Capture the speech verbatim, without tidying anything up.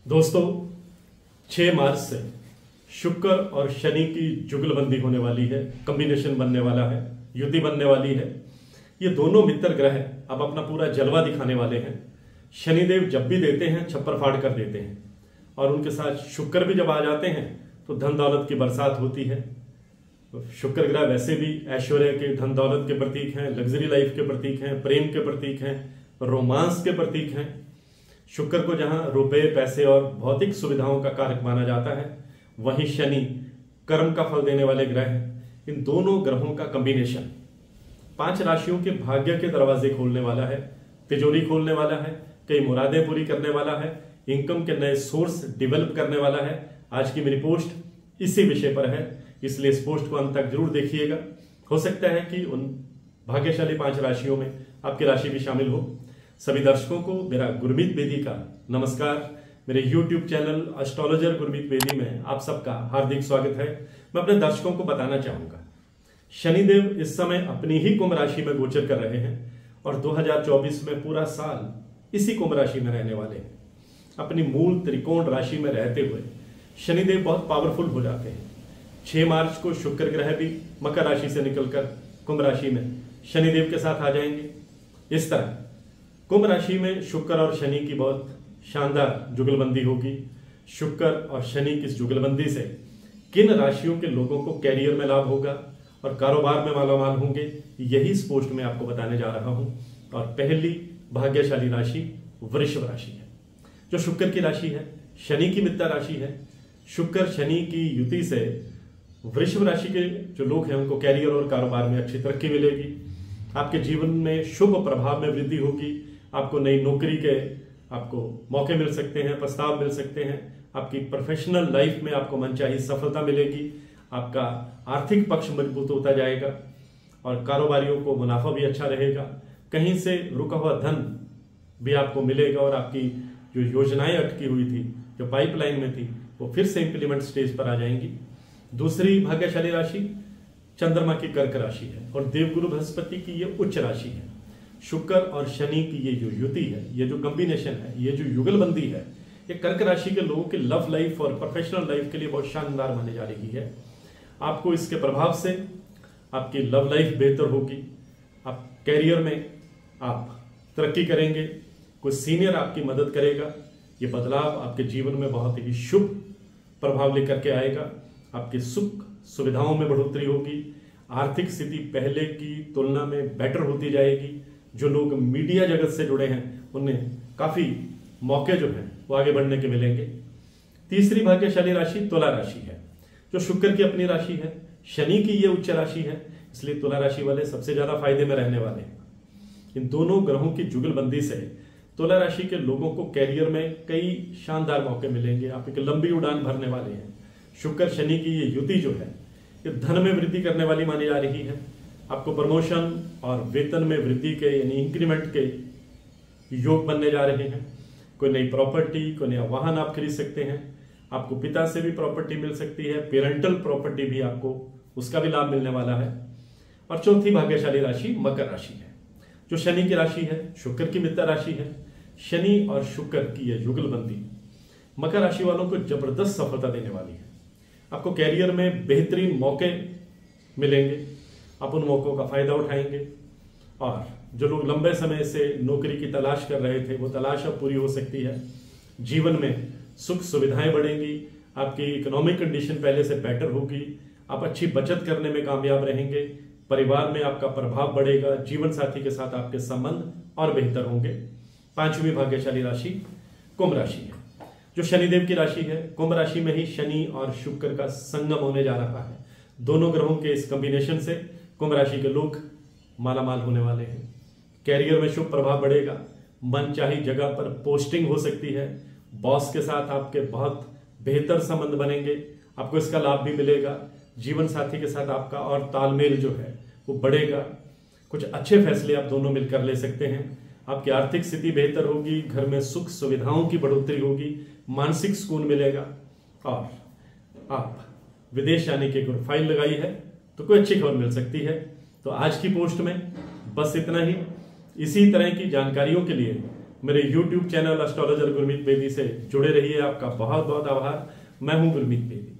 दोस्तों, छह मार्च से शुक्र और शनि की जुगलबंदी होने वाली है, कॉम्बिनेशन बनने वाला है, युति बनने वाली है। ये दोनों मित्र ग्रह अब अपना पूरा जलवा दिखाने वाले हैं। शनिदेव जब भी देते हैं छप्पर फाड़ कर देते हैं, और उनके साथ शुक्र भी जब आ जाते हैं तो धन दौलत की बरसात होती है। शुक्र ग्रह वैसे भी ऐश्वर्य के, धन दौलत के प्रतीक हैं, लग्जरी लाइफ के प्रतीक हैं, प्रेम के प्रतीक हैं, रोमांस के प्रतीक हैं। शुक्र को जहां रुपए, पैसे और भौतिक सुविधाओं का कारक माना जाता है, वहीं शनि कर्म का फल देने वाले ग्रह हैं। इन दोनों ग्रहों का कॉम्बिनेशन पांच राशियों के भाग्य के दरवाजे खोलने वाला है, तिजोरी खोलने वाला है, कई मुरादें पूरी करने वाला है, इनकम के नए सोर्स डेवलप करने वाला है। आज की मेरी पोस्ट इसी विषय पर है, इसलिए इस पोस्ट को अंत तक जरूर देखिएगा। हो सकता है कि उन भाग्यशाली पांच राशियों में आपकी राशि भी शामिल हो। सभी दर्शकों को मेरा गुरमीत बेदी का नमस्कार। मेरे YouTube channel astrologer Gurmeet Bedi में आप सबका हार्दिक स्वागत है। मैं अपने दर्शकों को बताना चाहूंगा, शनिदेव इस समय अपनी ही कुंभ राशि में गोचर कर रहे हैं और दो हज़ार चौबीस में पूरा साल इसी कुंभ राशि में रहने वाले हैं। अपनी मूल त्रिकोण राशि में रहते हुए शनिदेव बहुत पावरफुल हो जाते हैं। छह मार्च को शुक्र ग्रह भी मकर राशि से निकलकर कुंभ राशि में शनिदेव के साथ आ जाएंगे। इस तरह कुंभ राशि में शुक्र और शनि की बहुत शानदार जुगलबंदी होगी। शुक्र और शनि की जुगलबंदी से किन राशियों के लोगों को कैरियर में लाभ होगा और कारोबार में मालामाल होंगे, यही इस पोस्ट में आपको बताने जा रहा हूं। और पहली भाग्यशाली राशि वृषभ राशि है, जो शुक्र की राशि है, शनि की मित्र राशि है। शुक्र शनि की युति से वृषभ राशि के जो लोग हैं उनको कैरियर और कारोबार में अच्छी तरक्की मिलेगी। आपके जीवन में शुभ प्रभाव में वृद्धि होगी। आपको नई नौकरी के आपको मौके मिल सकते हैं, प्रस्ताव मिल सकते हैं। आपकी प्रोफेशनल लाइफ में आपको मनचाही सफलता मिलेगी। आपका आर्थिक पक्ष मजबूत होता जाएगा और कारोबारियों को मुनाफा भी अच्छा रहेगा। कहीं से रुका हुआ धन भी आपको मिलेगा और आपकी जो योजनाएं अटकी हुई थी, जो पाइपलाइन में थी, वो फिर से इंप्लीमेंट स्टेज पर आ जाएंगी। दूसरी भाग्यशाली राशि चंद्रमा की कर्क राशि है और देवगुरु बृहस्पति की ये उच्च राशि है। शुक्र और शनि की ये जो युति है, ये जो कॉम्बिनेशन है, ये जो युगलबंदी है, ये कर्क राशि के लोगों के लव लाइफ और प्रोफेशनल लाइफ के लिए बहुत शानदार माने जा रही है। आपको इसके प्रभाव से आपकी लव लाइफ बेहतर होगी। आप कैरियर में आप तरक्की करेंगे, कोई सीनियर आपकी मदद करेगा। ये बदलाव आपके जीवन में बहुत ही शुभ प्रभाव लेकर के आएगा। आपके सुख सुविधाओं में बढ़ोतरी होगी। आर्थिक स्थिति पहले की तुलना में बेटर होती जाएगी। जो लोग मीडिया जगत से जुड़े हैं उन्हें काफी मौके जो हैं वो आगे बढ़ने के मिलेंगे। तीसरी भाग्यशाली राशि तुला राशि है, जो शुक्र की अपनी राशि है, शनि की ये उच्च राशि है, इसलिए तुला राशि वाले सबसे ज्यादा फायदे में रहने वाले हैं। इन दोनों ग्रहों की जुगलबंदी से तुला राशि के लोगों को कैरियर में कई शानदार मौके मिलेंगे। आप एक लंबी उड़ान भरने वाले हैं। शुक्र शनि की ये युति जो है, ये धन में वृद्धि करने वाली मानी जा रही है। आपको प्रमोशन और वेतन में वृद्धि के यानी इंक्रीमेंट के योग बनने जा रहे हैं। कोई नई प्रॉपर्टी, कोई नया वाहन आप खरीद सकते हैं। आपको पिता से भी प्रॉपर्टी मिल सकती है, पेरेंटल प्रॉपर्टी भी आपको उसका भी लाभ मिलने वाला है। और चौथी भाग्यशाली राशि मकर राशि है, जो शनि की राशि है, शुक्र की मित्र राशि है। शनि और शुक्र की यह जुगलबंदी मकर राशि वालों को जबरदस्त सफलता देने वाली है। आपको कैरियर में बेहतरीन मौके मिलेंगे, आप उन मौकों का फायदा उठाएंगे। और जो लोग लंबे समय से नौकरी की तलाश कर रहे थे, वो तलाश अब पूरी हो सकती है। जीवन में सुख सुविधाएं बढ़ेंगी। आपकी इकोनॉमिक कंडीशन पहले से बेटर होगी। आप अच्छी बचत करने में कामयाब रहेंगे। परिवार में आपका प्रभाव बढ़ेगा। जीवन साथी के साथ आपके संबंध और बेहतर होंगे। पांचवी भाग्यशाली राशि कुंभ राशि है, जो शनिदेव की राशि है। कुंभ राशि में ही शनि और शुक्र का संगम होने जा रहा है। दोनों ग्रहों के इस कॉम्बिनेशन से कुंभ राशि के लोग मालामाल होने वाले हैं। कैरियर में शुभ प्रभाव बढ़ेगा। मनचाही जगह पर पोस्टिंग हो सकती है। बॉस के साथ आपके बहुत बेहतर संबंध बनेंगे। आपको इसका लाभ भी मिलेगा। जीवन साथी के साथ आपका और तालमेल जो है वो बढ़ेगा। कुछ अच्छे फैसले आप दोनों मिलकर ले सकते हैं। आपकी आर्थिक स्थिति बेहतर होगी। घर में सुख सुविधाओं की बढ़ोतरी होगी। मानसिक सुकून मिलेगा। और आप विदेश जाने की अगर फाइल लगाई है तो कोई अच्छी खबर मिल सकती है। तो आज की पोस्ट में बस इतना ही। इसी तरह की जानकारियों के लिए मेरे YouTube channel astrologer Gurmeet Bedi से जुड़े रहिए। आपका बहुत बहुत आभार। मैं हूं गुरमीत बेदी।